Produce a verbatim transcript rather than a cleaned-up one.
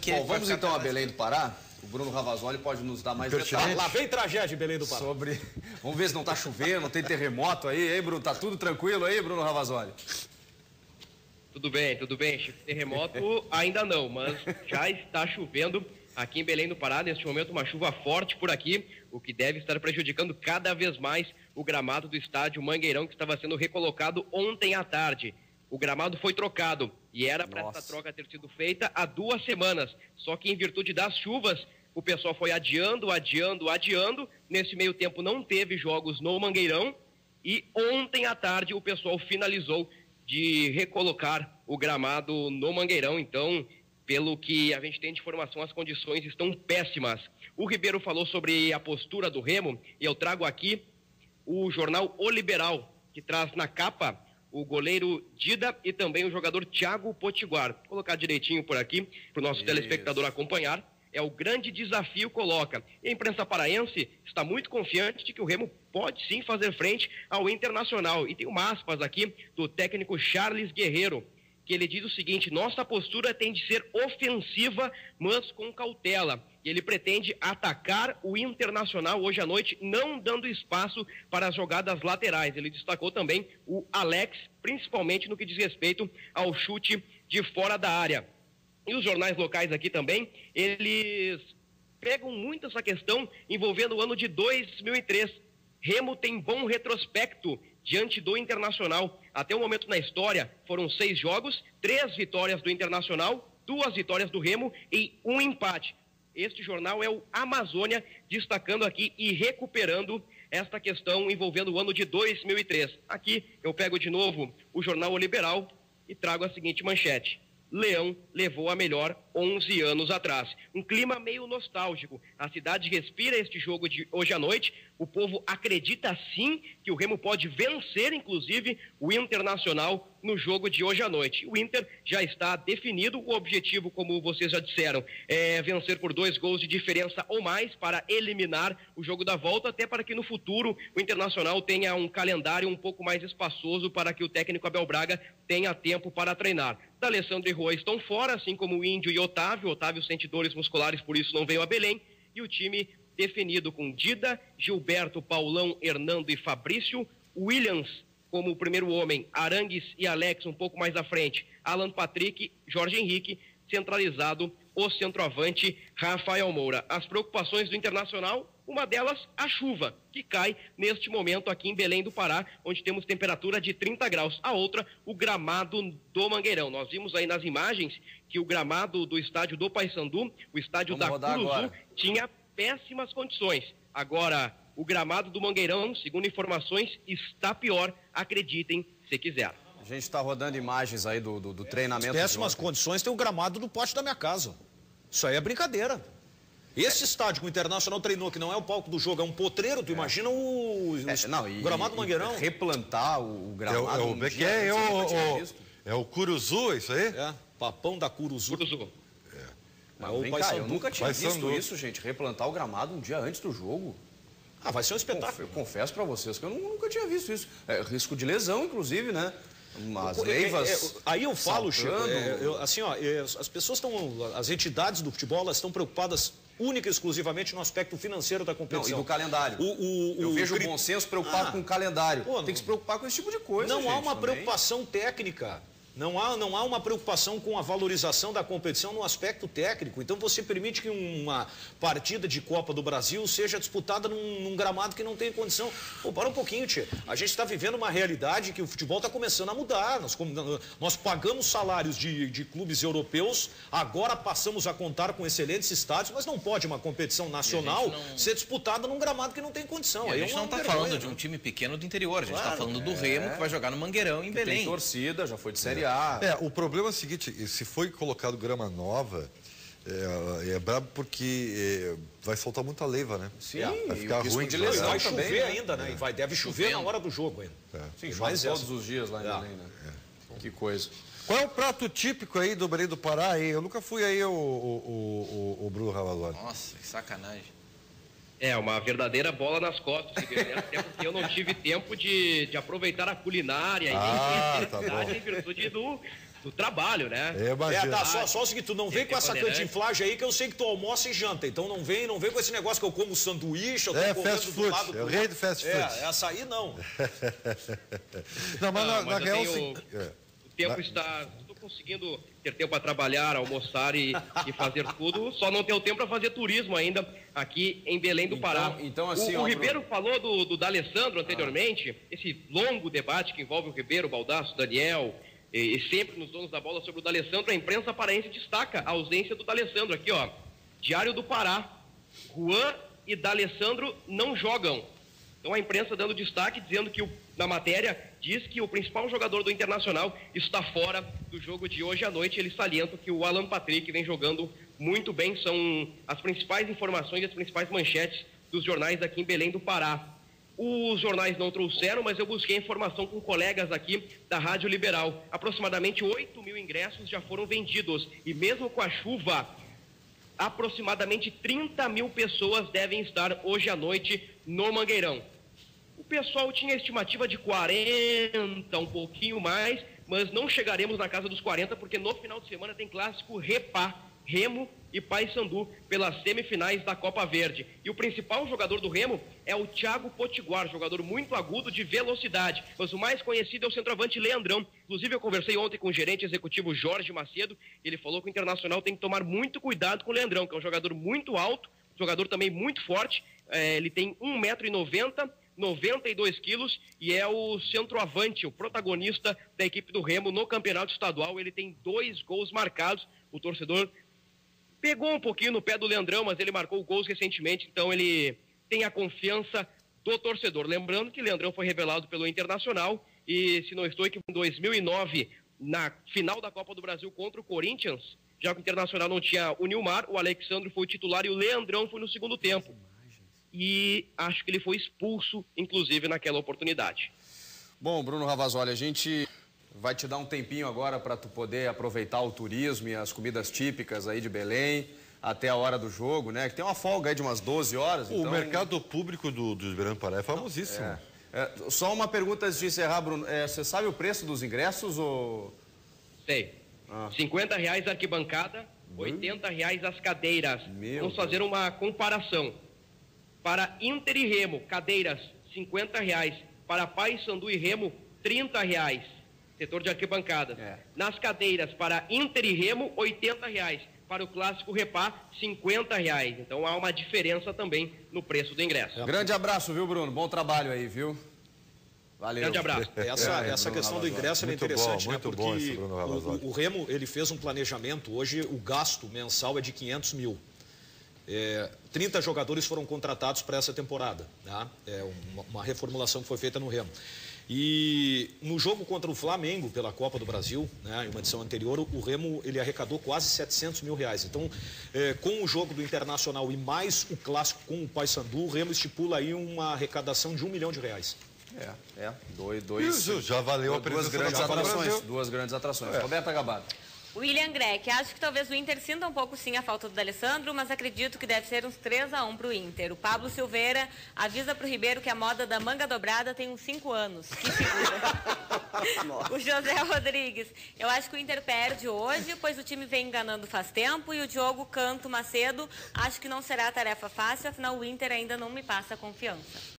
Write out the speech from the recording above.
que Bom, vamos então a Belém do Pará. O Bruno Ravazoli pode nos dar mais detalhes. Lá vem tragédia em Belém do Pará. Sobre... Vamos ver se não está chovendo, não tem terremoto aí, hein, Bruno? Tá tudo tranquilo aí, Bruno Ravazoli? Tudo bem, tudo bem. Terremoto ainda não, mas já está chovendo aqui em Belém do Pará. Neste momento, uma chuva forte por aqui, o que deve estar prejudicando cada vez mais o gramado do estádio Mangueirão, que estava sendo recolocado ontem à tarde. O gramado foi trocado e era para essa troca ter sido feita há duas semanas. Só que em virtude das chuvas, o pessoal foi adiando, adiando, adiando. Nesse meio tempo não teve jogos no Mangueirão e ontem à tarde o pessoal finalizou de recolocar o gramado no Mangueirão. Então, pelo que a gente tem de informação, as condições estão péssimas. O Ribeiro falou sobre a postura do Remo e eu trago aqui o jornal O Liberal, que traz na capa o goleiro Dida e também o jogador Thiago Potiguar. Vou colocar direitinho por aqui para o nosso Isso. telespectador acompanhar. É o grande desafio, coloca. E a imprensa paraense está muito confiante de que o Remo pode sim fazer frente ao Internacional. E tem uma aspas aqui do técnico Charles Guerreiro, que ele diz o seguinte: nossa postura tem de ser ofensiva, mas com cautela. E ele pretende atacar o Internacional hoje à noite, não dando espaço para as jogadas laterais. Ele destacou também o Alex, principalmente no que diz respeito ao chute de fora da área. E os jornais locais aqui também, eles pegam muito essa questão envolvendo o ano de dois mil e três. Remo tem bom retrospecto diante do Internacional. Até o momento na história, foram seis jogos, três vitórias do Internacional, duas vitórias do Remo e um empate. Este jornal é o Amazônia, destacando aqui e recuperando esta questão envolvendo o ano de dois mil e três. Aqui eu pego de novo o jornal O Liberal e trago a seguinte manchete: Leão levou a melhor onze anos atrás. Um clima meio nostálgico. A cidade respira este jogo de hoje à noite. O povo acredita sim que o Remo pode vencer, inclusive, o Internacional no jogo de hoje à noite. O Inter já está definido. O objetivo, como vocês já disseram, é vencer por dois gols de diferença ou mais para eliminar o jogo da volta, até para que no futuro o Internacional tenha um calendário um pouco mais espaçoso para que o técnico Abel Braga tenha tempo para treinar. D'Alessandro e Rua estão fora, assim como o Índio e Otávio. Otávio sente dores musculares, por isso não veio a Belém. E o time definido com Dida, Gilberto, Paulão, Hernando e Fabrício, Williams como o primeiro homem, Arangues e Alex um pouco mais à frente, Alan Patrick, Jorge Henrique, centralizado o centroavante Rafael Moura. As preocupações do Internacional, uma delas a chuva, que cai neste momento aqui em Belém do Pará, onde temos temperatura de trinta graus. A outra, o gramado do Mangueirão. Nós vimos aí nas imagens que o gramado do estádio do Paysandu, o estádio Vamos da Curuzu, tinha péssimas condições. Agora, o gramado do Mangueirão, segundo informações, está pior, acreditem se quiser. A gente está rodando imagens aí do, do, do treinamento. Péssimas condições, tem o gramado do pátio da minha casa. Isso aí é brincadeira. Esse é. estádio que o Internacional treinou, que não é o palco do jogo, é um potreiro, tu é. imagina o, é, não, e, o gramado do Mangueirão. Replantar o, o gramado. É o, um é, é, é, o, o, é o Curuzu, isso aí? É, papão da Curuzu. Curuzu. É. Mas o cá, eu nunca tinha visto isso, gente, replantar o gramado um dia antes do jogo. Ah, vai ser um espetáculo. Eu confesso para vocês que eu nunca tinha visto isso. É, risco de lesão, inclusive, né? As leivas. É, é, aí eu falo, Chico, é, eu, assim, ó, é, as pessoas estão, as entidades do futebol, elas estão preocupadas única e exclusivamente no aspecto financeiro da competição. Não, e do calendário. O, o, eu o, vejo o bom senso preocupado ah, com o calendário. Pô, tem que se preocupar com esse tipo de coisa. Não gente, há uma também. preocupação técnica. Não há, não há uma preocupação com a valorização da competição no aspecto técnico. Então você permite que uma partida de Copa do Brasil seja disputada num, num gramado que não tem condição. Pô, para um pouquinho, tia. A gente está vivendo uma realidade que o futebol está começando a mudar. Nós, nós pagamos salários de, de clubes europeus, agora passamos a contar com excelentes estádios, mas não pode uma competição nacional não... ser disputada num gramado que não tem condição. E a gente é não está falando de um time pequeno do interior, a gente está claro, falando do é... Remo, que vai jogar no Mangueirão, em que Belém. Tem torcida, já foi de Série A. É, o problema é o seguinte, se foi colocado grama nova, é, é brabo porque é, vai soltar muita leiva, né? Sim, vai ficar ruim de lesão. Vai chover também, ainda, né? É. E vai, deve chover na hora do jogo ainda. É. Sim, chove todos os dias lá em é. Belém, né? É. Que coisa. Qual é o prato típico aí do Belém do Pará? Aí? Eu nunca fui aí, o, o, o, o Bruno Ravazoli. Nossa, que sacanagem. É, uma verdadeira bola nas costas, até porque eu não tive tempo de, de aproveitar a culinária ah, e tá a em virtude do, do trabalho, né? É, É, imagina. tá, só, só o seguinte, tu não vem Tem com essa Bandeirante. cantinflagem aí que eu sei que tu almoça e janta. Então não vem, não vem com esse negócio que eu como sanduíche, eu tô É, correndo fast do food, lado é pro o rei lado. do fast É, food. essa aí não. Não, mas Não, na, mas na eu real... tenho- sim- é. O tempo Vai. está... Estou conseguindo ter tempo para trabalhar, almoçar e, e fazer tudo, só não tenho tempo para fazer turismo ainda aqui em Belém do Então- Pará. então, assim, o, o ó, Ribeiro Bruno. falou do, do D'Alessandro anteriormente, esse longo debate que envolve o Ribeiro, o Baldasso, o Daniel, e, e sempre nos donos da bola sobre o D'Alessandro, a imprensa paraense destaca a ausência do D'Alessandro aqui, ó. Diário do Pará. Juan e D'Alessandro não jogam. Então a imprensa dando destaque, dizendo que o, na matéria diz que o principal jogador do Internacional está fora do jogo de hoje à noite. Ele salienta que o Alan Patrick vem jogando muito bem. São as principais informações e as principais manchetes dos jornais aqui em Belém do Pará. Os jornais não trouxeram, mas eu busquei informação com colegas aqui da Rádio Liberal. Aproximadamente oito mil ingressos já foram vendidos. E mesmo com a chuva, aproximadamente trinta mil pessoas devem estar hoje à noite no Mangueirão. O pessoal tinha estimativa de quarenta, um pouquinho mais, mas não chegaremos na casa dos quarenta, porque no final de semana tem clássico Repá, Remo e Paysandu, pelas semifinais da Copa Verde. E o principal jogador do Remo é o Thiago Potiguar, jogador muito agudo de velocidade, mas o mais conhecido é o centroavante Leandrão. Inclusive eu conversei ontem com o gerente executivo Jorge Macedo, ele falou que o Internacional tem que tomar muito cuidado com o Leandrão, que é um jogador muito alto, jogador também muito forte, é, ele tem um metro e noventa, noventa e dois quilos e é o centroavante, o protagonista da equipe do Remo no campeonato estadual. Ele tem dois gols marcados. O torcedor pegou um pouquinho no pé do Leandrão, mas ele marcou gols recentemente, então ele tem a confiança do torcedor. Lembrando que Leandrão foi revelado pelo Internacional e, se não estou equivocado, em dois mil e nove, na final da Copa do Brasil contra o Corinthians, já que o Internacional não tinha o Nilmar, o Alexandre foi o titular e o Leandrão foi no segundo tempo. E acho que ele foi expulso, inclusive, naquela oportunidade. Bom, Bruno Ravazoli, a gente vai te dar um tempinho agora para tu poder aproveitar o turismo e as comidas típicas aí de Belém até a hora do jogo, né? Que tem uma folga aí de umas doze horas. O então... mercado público do, do Ribeirão do Pará é famosíssimo. É. É, só uma pergunta antes de encerrar, Bruno. É, você sabe o preço dos ingressos ou... Sei. Ah. cinquenta reais a arquibancada, oitenta reais as cadeiras. Meu Vamos fazer uma comparação. Para Inter e Remo, cadeiras, cinquenta reais. Para Paysandu e Remo, trinta reais. Setor de arquibancadas. É. Nas cadeiras, para Inter e Remo, oitenta reais. Para o Clássico Repá, cinquenta reais. Então há uma diferença também no preço do ingresso. Grande abraço, viu, Bruno? Bom trabalho aí, viu? Valeu. Grande abraço. Essa, É, essa Bruno questão do Ravazoli. ingresso é Muito interessante, bom, né? muito Porque bom esse Bruno Ravazoli. o, o, o Remo, ele fez um planejamento, hoje o gasto mensal é de quinhentos mil. É, trinta jogadores foram contratados para essa temporada, né? É uma, uma reformulação que foi feita no Remo. E no jogo contra o Flamengo, pela Copa do Brasil, né, em uma edição anterior, o Remo ele arrecadou quase setecentos mil reais. Então, é, com o jogo do Internacional e mais o clássico com o Paysandu, o Remo estipula aí uma arrecadação de um milhão de reais. É, é. Dois, dois, Isso, já valeu a duas presença grandes da Copa do atrações. Brasil. Duas grandes atrações. É. Roberta Gabato. William Greck, acho que talvez o Inter sinta um pouco sim a falta do D'Alessandro, mas acredito que deve ser uns três a um para o Inter. O Pablo Silveira avisa para o Ribeiro que a moda da manga dobrada tem uns cinco anos. Que figura. O José Rodrigues, eu acho que o Inter perde hoje, pois o time vem enganando faz tempo, e o Diogo Canto Macedo, acho que não será tarefa fácil, afinal o Inter ainda não me passa confiança.